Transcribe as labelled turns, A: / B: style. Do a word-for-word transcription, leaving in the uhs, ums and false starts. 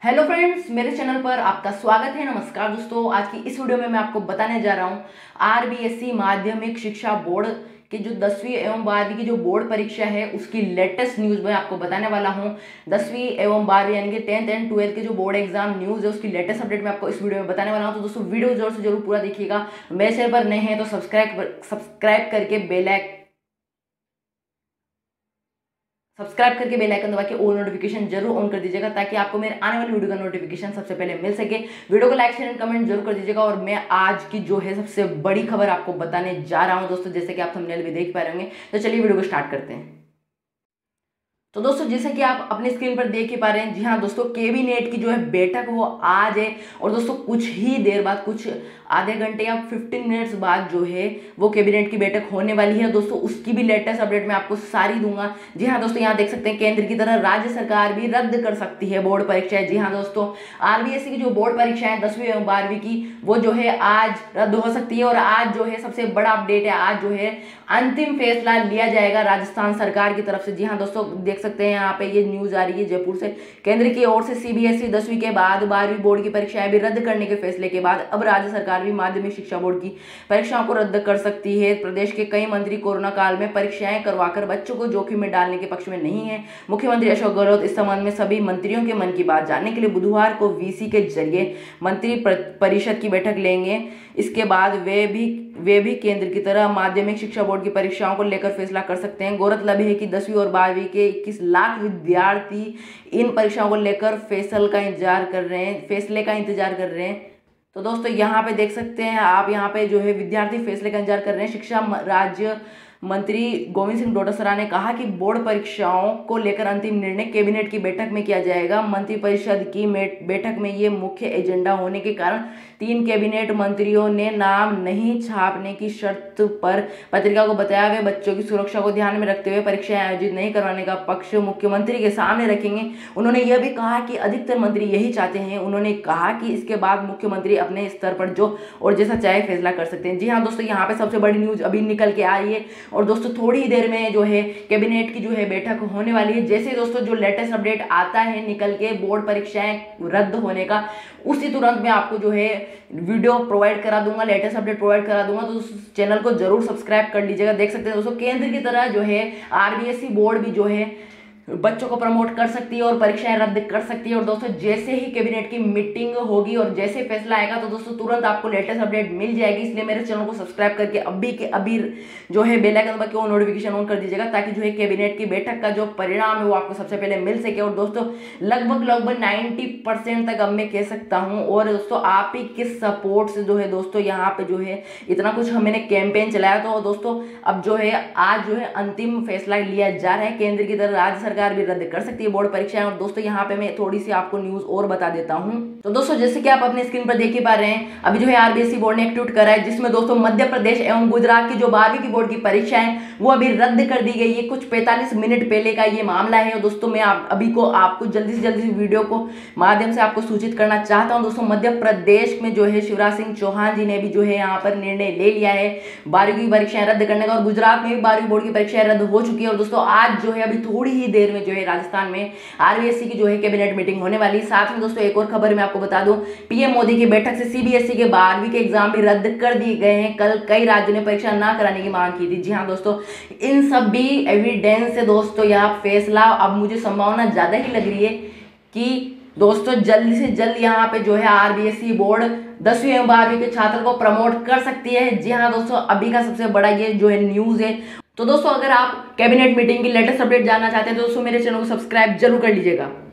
A: Hello friends, मेरे channel पर आपका स्वागत है। नमस्कार दोस्तों, आज की इस वीडियो में मैं आपको बताने जा रहा हूं आरबीएसई माध्यमिक शिक्षा बोर्ड की जो दसवीं एवं बारहवीं की जो बोर्ड परीक्षा है उसकी लेटेस्ट न्यूज़ मैं आपको बताने वाला हूं। दसवीं एवं बारहवीं यानी कि टेंथ एंड ट्वेल्थ के जो बोर्ड एग्जाम न्यूज़ है उसकी लेटेस्ट अपडेट मैं आपको इस वीडियो में बताने वाला हूं। तो दोस्तों वीडियो जरूर से जरूर पूरा देखिएगा। मेरे चैनल पर नए हैं तो सब्सक्राइब सब्सक्राइब करके बेल आइकन सब्सक्राइब करके बेल आइकन दबा के ऑल नोटिफिकेशन जरूर ऑन कर दीजिएगा ताकि आपको मेरे आने वाली वीडियो का नोटिफिकेशन सबसे पहले मिल सके। वीडियो को लाइक शेयर एंड कमेंट जरूर कर दीजिएगा। और मैं आज की जो है सबसे बड़ी खबर आपको बताने जा रहा हूं दोस्तों, जैसे कि आप थंबनेल भी देख पा रहे होंगे। तो चलिए वीडियो को स्टार्ट करते हैं। तो दोस्तों जैसे कि आप अपनी स्क्रीन पर देख ही पा रहे हैं, जी हाँ दोस्तों, केबिनेट की जो है बैठक वो आज है। और दोस्तों कुछ ही देर बाद, कुछ आधे घंटे या पंद्रह मिनट्स बाद जो है वो कैबिनेट की बैठक होने वाली है। दोस्तों उसकी भी लेटेस्ट अपडेट मैं आपको सारी दूंगा। जी हाँ दोस्तों, यहाँ देख सकते हैं केंद्र की तरह राज्य सरकार भी रद्द कर सकती है बोर्ड परीक्षाएं। जी हाँ दोस्तों, आरबीएसई की जो बोर्ड परीक्षाएं दसवीं एवं बारहवीं की वो जो है आज रद्द हो सकती है। और आज जो है सबसे बड़ा अपडेट है, आज जो है अंतिम फैसला लिया जाएगा राजस्थान सरकार की तरफ से। जी हाँ दोस्तों, देख सकते हैं यहाँ पे ये न्यूज आ रही है जयपुर से। केंद्र की ओर से सीबीएसई दसवीं के बाद बारहवीं बोर्ड की परीक्षाएं भी रद्द करने के फैसले के बाद अब राज्य सरकार भी माध्यमिक शिक्षा बोर्ड की परीक्षाओं को रद्द कर सकती है। प्रदेश के कई मंत्री कोरोना काल में परीक्षाएं करवाकर बच्चों को जोखिम में डालने के पक्ष में नहीं है। मुख्यमंत्री अशोक गहलोत इस संबंध में सभी मंत्रियों के मन की बात जानने के लिए बुधवार को वीसी के जरिए मंत्री परिषद की बैठक लेंगे। इसके बाद वे भी वे भी केंद्र की तरह माध्यमिक शिक्षा बोर्ड की परीक्षाओं को लेकर फैसला कर सकते हैं। गौरतलब है कि दसवीं और बारहवीं के इक्कीस लाख विद्यार्थी इन परीक्षाओं को लेकर फैसले का इंतजार कर रहे हैं फैसले का इंतजार कर रहे हैं तो दोस्तों यहाँ पे देख सकते हैं आप, यहाँ पे जो है विद्यार्थी फैसले का इंतजार कर रहे हैं। शिक्षा राज्य मंत्री गोविंद सिंह डोटासरा ने कहा कि बोर्ड परीक्षाओं को लेकर अंतिम निर्णय कैबिनेट की बैठक में किया जाएगा। मंत्रिपरिषद की बैठक में ये मुख्य एजेंडा होने के कारण तीन कैबिनेट मंत्रियों ने नाम नहीं छापने की शर्त पर पत्रिका को बताया वे बच्चों की सुरक्षा को ध्यान में रखते हुए परीक्षाएं आयोजित नहीं करवाने का पक्ष मुख्यमंत्री के सामने रखेंगे। उन्होंने यह भी कहा कि अधिकतर मंत्री यही चाहते हैं। उन्होंने कहा कि इसके बाद मुख्यमंत्री अपने स्तर पर जो और जैसा चाहे फैसला कर सकते हैं। जी हाँ दोस्तों, यहाँ पे सबसे बड़ी न्यूज अभी निकल के आ रही है। और दोस्तों थोड़ी ही देर में जो है कैबिनेट की जो है बैठक होने वाली है। जैसे दोस्तों जो लेटेस्ट अपडेट आता है निकल के बोर्ड परीक्षाएं रद्द होने का, उसी तुरंत मैं आपको जो है वीडियो प्रोवाइड करा दूंगा, लेटेस्ट अपडेट प्रोवाइड करा दूंगा। तो चैनल को जरूर सब्सक्राइब कर लीजिएगा। देख सकते हैं दोस्तों, केंद्र की तरह जो है आरबीएसई बोर्ड भी जो है बच्चों को प्रमोट कर सकती है और परीक्षाएं रद्द कर सकती है। और दोस्तों जैसे ही कैबिनेट की मीटिंग होगी और जैसे फैसला आएगा तो दोस्तों तुरंत आपको लेटेस्ट अपडेट मिल जाएगी। इसलिए मेरे चैनल को सब्सक्राइब करके अभी के अभी जो है बेल आइकन दबा के वो नोटिफिकेशन ऑन कर दीजिएगा ताकि जो है कैबिनेट की बैठक का जो परिणाम है वो आपको सबसे पहले मिल सके। और दोस्तों लगभग लगभग नाइन्टी परसेंट तक अब मैं कह सकता हूँ। और दोस्तों आप ही किस सपोर्ट से जो है दोस्तों यहाँ पे जो है इतना कुछ हमने कैंपेन चलाया। तो दोस्तों अब जो है आज जो है अंतिम फैसला लिया जा रहा है। केंद्र की तरह राज्य सरकार भी रद्द कर सकती है बोर्ड परीक्षाएं। और दोस्तों यहाँ पे मैं थोड़ी सी आपको न्यूज और बता देता हूँ। तो दोस्तों जैसे कि आप अपने स्क्रीन पर देख ही पा रहे हैं, अभी जो है आरबीएसई बोर्ड ने एक ट्वीट करा है जिसमें दोस्तों मध्य प्रदेश एवं गुजरात की जो बारहवीं की बोर्ड की परीक्षाएं वो अभी रद्द कर दी गई है। कुछ पैंतालीस मिनट पहले का ये मामला है। और दोस्तों मैं आप अभी को आपको जल्दी से जल्दी वीडियो को माध्यम से आपको सूचित करना चाहता हूँ। दोस्तों मध्य प्रदेश में जो है शिवराज सिंह चौहान जी ने भी जो है यहाँ पर निर्णय ले लिया है बारहवीं की परीक्षाएं रद्द करने का। और गुजरात में भी बारहवीं बोर्ड की परीक्षाएं रद्द हो चुकी है। और दोस्तों आज जो है अभी थोड़ी ही देर में जो है राजस्थान में आरबीएसई की जो है कैबिनेट मीटिंग होने वाली। साथ में दोस्तों एक और खबर मैं आपको बता दूं, पीएम मोदी की बैठक से सीबीएसई के बारहवीं के एग्जाम भी रद्द कर दिए गए हैं। कल कई राज्यों ने परीक्षा ना कराने की मांग की थी। जी हाँ दोस्तों, इन सभी एविडेंस से दोस्तों यह फैसला अब मुझे संभावना ज्यादा ही लग रही है कि दोस्तों जल्द से जल्द यहाँ पे जो है आरबीएसई बोर्ड दसवीं एवं बारहवीं के छात्र को प्रमोट कर सकती है। जी हाँ दोस्तों, अभी का सबसे बड़ा ये जो है न्यूज है। तो दोस्तों अगर आप कैबिनेट मीटिंग की लेटेस्ट अपडेट जानना चाहते हैं तो दोस्तों मेरे चैनल को सब्सक्राइब जरूर कर लीजिएगा।